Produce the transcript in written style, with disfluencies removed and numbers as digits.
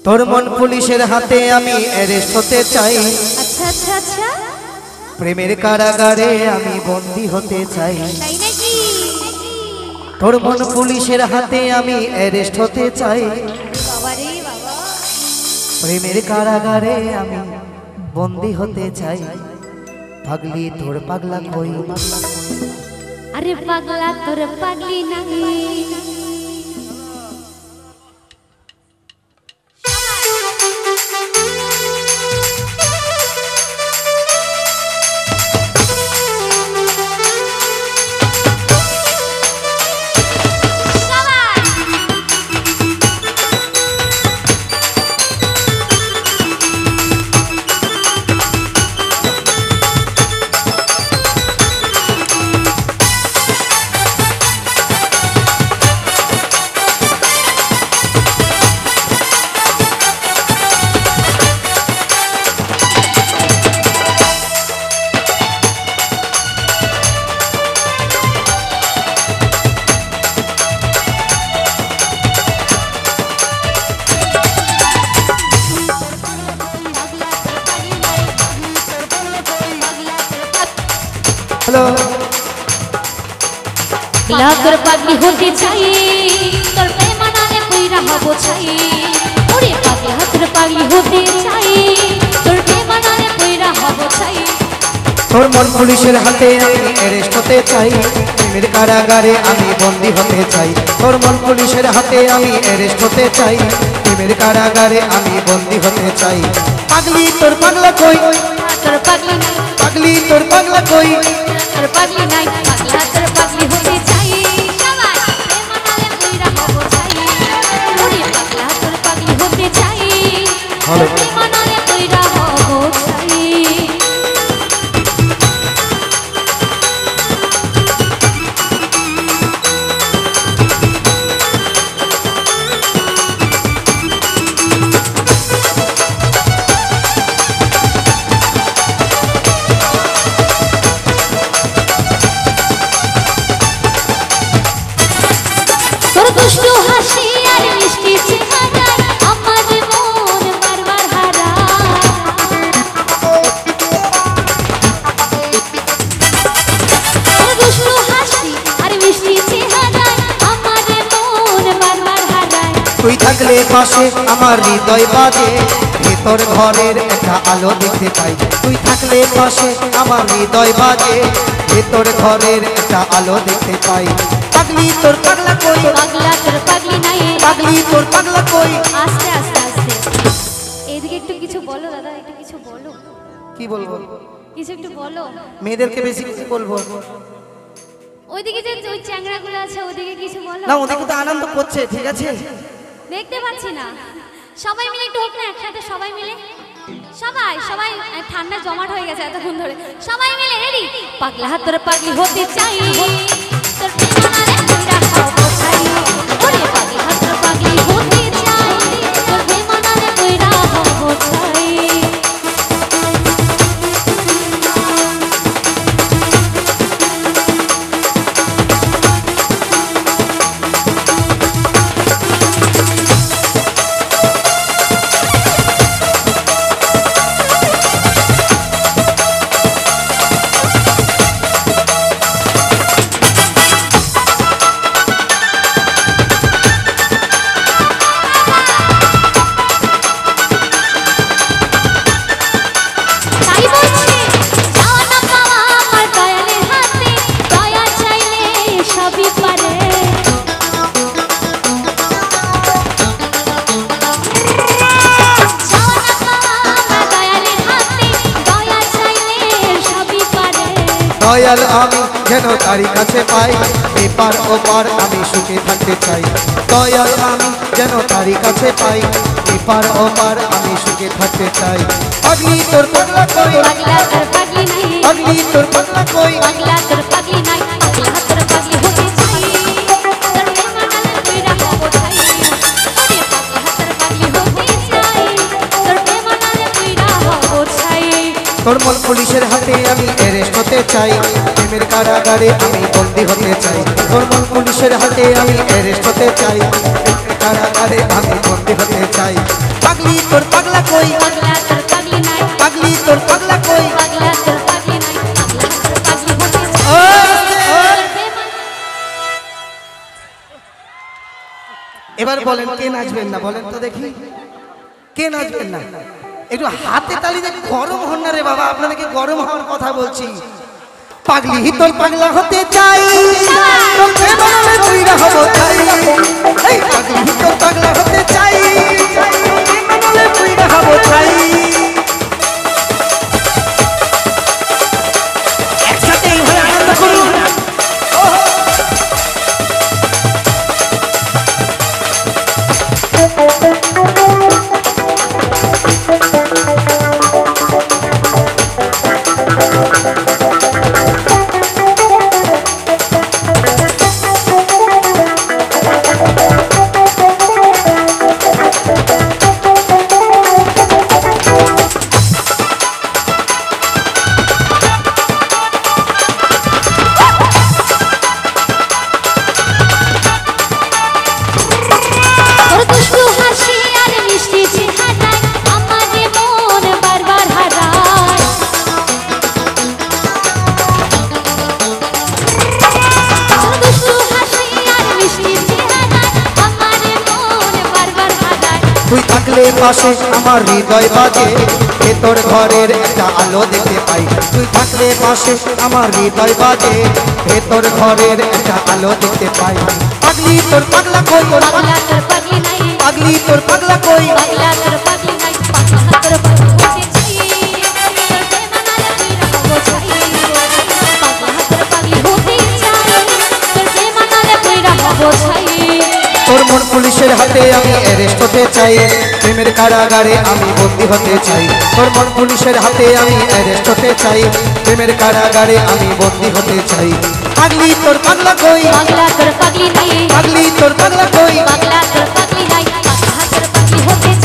তোর মন পুলিশের হাতে আমি অ্যারেস্ট হতে চাই। আচ্ছা আচ্ছা আচ্ছা, প্রেমের কারাগারে আমি বন্দী হতে চাই। তাই নাকি? তোর মন পুলিশের হাতে আমি অ্যারেস্ট হতে চাই। বাবা রে বাবা, প্রেমের কারাগারে আমি বন্দী হতে চাই। পাগলি তোর পাগলা কই, আরে পাগলা তোর পাগলি নাই। হ্যালো, পাগলা তোর পাগলি হতে চাই, তোর প্রেমানালে কইরা হব ছাই। ওরে পাগলা তোর পাগলি হতে চাই, তোর প্রেমানালে কইরা হব ছাই। তোর মন পুলিশের হাতে আমি অ্যারেস্ট হতে চাই। প্রেমের কারাগারে আমি বন্দী হতে চাই। তোর মন পুলিশের হাতে আমি অ্যারেস্ট হতে চাই। প্রেমের কারাগারে আমি বন্দী হতে চাই। পাগলি তোর পাগলা কই, তোর পাগলি নাই, পাগলি তোর পাগলা কই, তোর পাগলি নাই। পাগলা তোর পাগলি হতে চাই, সবাই প্রেমানালে কইরা হব ছাই। ওরে পাগলা তোর পাগলি হতে চাই, তোর প্রেমানালে কইরা হব ছাই। তোর দুষ্টু হাসি আর মিষ্টি চেহারায় আমার মন বারবার হারায়। তোর দুষ্টু হাসি আর মিষ্টি চেহারায় আমার মন বারবার হারায়। তুই থাকলে পাশে আমার হৃদয় বাজে, ভেতর ঘরের একটা আলো দেখতে পাই। তুই থাকলে পাশে আমার হৃদয় বাজে, ভেতর ঘরের একটা আলো দেখতে পাই। পাগলি তোর পাগলা কই, পাগলা তোর পাগলি নাই। পাগলি তোর পাগলা কই। আস্তে আস্তে আস্তে, এদিকে একটু কিছু বলো দাদা, একটু কিছু বলো, কি বলবো? কিছু একটু বলো। মেয়েদেরকে বেশি কিছু বলবো ওইদিকে যে ওই চ্যাংড়াগুলো আছে ওদিকে কিছু বলো না, ওদেরকে তো আনন্দ করছে, ঠিক আছে? দেখতে পাচ্ছি না। সবাই মিলে একটু হোক না একসাথে, সবাই মিলে, সবাই সবাই ঠান্ডা জমাট হয়ে গেছে এতক্ষণ ধরে। সবাই মিলে রেডি। পাগলা তোর পাগলি হতে চাই, তোর প্রেমানালে কইরা হব ছাই। ওরে পাগলা তোর পাগলি হতে চাই, তোর প্রেমানালে কইরা হব ছাই। তাই বলছি, যাওয়া না পাওয়া আমার দয়ালের হাতে, দয়া চাইলে সবই পারে। যাওয়া না পাওয়া আমার দয়ালের হাতে, দয়া চাইলে সবই পারে। দয়াল আমি যেন তারই কাছে পাই, এপার ওপার আমি সুখে থাকতে চাই। দয়াল আমি যেন তারই কাছে পাই, এপার ওপার আমি সুখে থাকতে চাই। পাগলি তোর পাগলা কই, পাগলা তোর পাগলি নাই, পাগলি তোর পাগলা কই। পাগলা তোর পাগলি নাই। পাগলা তোর পাগলি হতে চাই, তোর প্রেমানালে কইরা হব ছাই। ওরে পাগলা তোর পাগলি হতে চাই, তোর প্রেমানালে কইরা হব ছাই। তোর মন পুলিশের হাতে আমি অ্যারেস্ট হতে চাই। প্রেমের কারাগারে আমি বন্দী হতে চাই। তোর মন পুলিশের হাতে আমি অ্যারেস্ট হতে চাই। প্রেমের কারাগারে আমি বন্দী হতে চাই। পাগলি তোর পাগলা কই পাগলা তোর পাগলি নাই পাগলি তোর পাগলা কই পাগলা তোর পাগলি নাই পাগলা তোর পাগলি হতে ও, এবার বলেন কে নাচবেন না বলেন তো দেখি কে নাচবেন না একটু হাতে তালি দিয়ে গরম হন না রে বাবা আপনাদেরকে গরম হওয়ার কথা বলছি পাগলি তোর পাগলা হতে চাই তোর প্রেমে তুইরা হব চাই এই পাগলি তোর পাগলা হতে চাই তোর প্রেমে তুইরা হব চাই একসাথে এইভাবে আনন্দ করুন তোর দুষ্টু হাসি আর মিষ্টি চেহারায় আমার মন বারবার হারায় তোর দুষ্টু হাসি আর মিষ্টি চেহারায় আমার মন বারবার হারায় তুই থাকলে পাশে আমার হৃদয় বাজে ভেতর ঘরের একটা আলো দেখতে পাই তুই থাকলে পাশে আমার হৃদয় বাজে ভেতর ঘরের একটা আলো দেখতে পাই পাগলি তোর পাগলা কই পাগলা তোর পাগলি নাই পাগলি তোর পাগলা কই পাগলা তোর পাগলি নাই পাগলা তোর পাগলি হতে চাই তোর প্রেমানালে তুইরা হব চাই পাগলা তোর পাগলি হতে চাই তোর প্রেমানালে তুইরা হব চাই তোর মন পুলিশের হাতে আমি অ্যারেস্ট হতে চাই প্রেমের কারাগারে আমি বন্দী হতে চাই তোর মন পুলিশের হাতে আমি অ্যারেস্ট হতে চাই প্রেমের কারাগারে আমি বন্দী হতে চাই পাগলি তোর পাগলা কই পাগলা তোর পাগলি নাই পাগলি তোর পাগলা কই পাগলা তোর পাগলি নাই পাগলা তোর পাগলি হতে